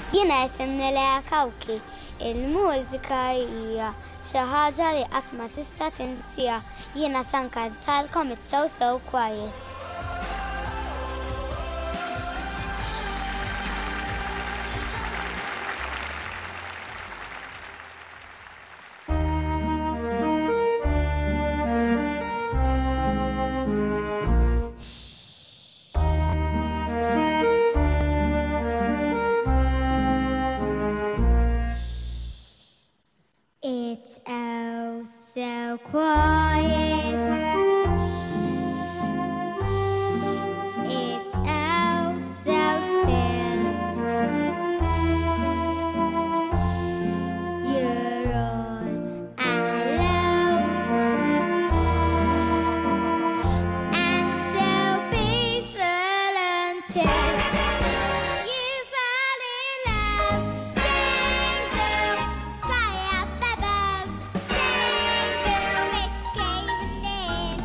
Jiena jisimni Leah Cauchi. Il-mużika hija xi ħaġa li qatt ma tista' tinsiha. Jiena se nkantalkom it-So Quiet. It's oh so quiet. It's oh so still. You're all alone and so peaceful until you fall in love. Sing blue, sky up above. Sing blue, it's caving in.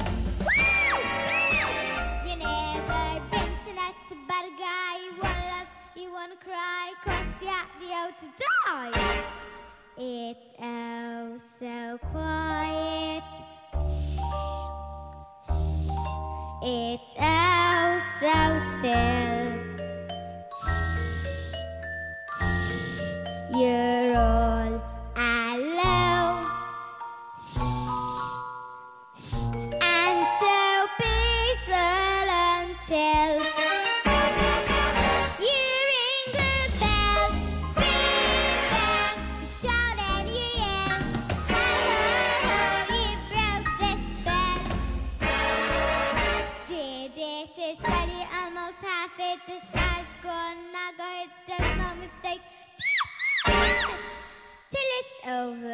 You never been to nuts about a guy you wanna love, you wanna cry, 'cause you're the out to die. It's oh so quiet. It's oh so still. You're all alone and so peaceful until you ring the bell, bing bang, you shout and you yell, ho ho ho, you broke the spell. This is study almost half it, the sky's gone, now go hit, there's no mistake. Till it's over.